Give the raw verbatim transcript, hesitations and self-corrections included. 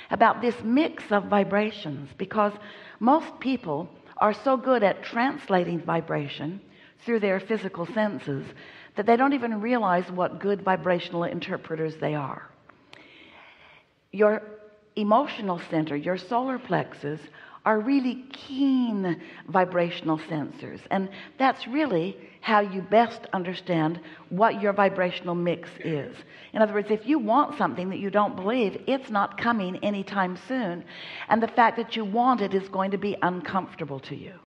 about this mix of vibrations, because most people are so good at translating vibration through their physical senses that they don't even realize what good vibrational interpreters they are. Your emotional center, your solar plexus, are really keen vibrational sensors, and that's really how you best understand what your vibrational mix is. In other words, if you want something that you don't believe, it's not coming anytime soon, and the fact that you want it is going to be uncomfortable to you.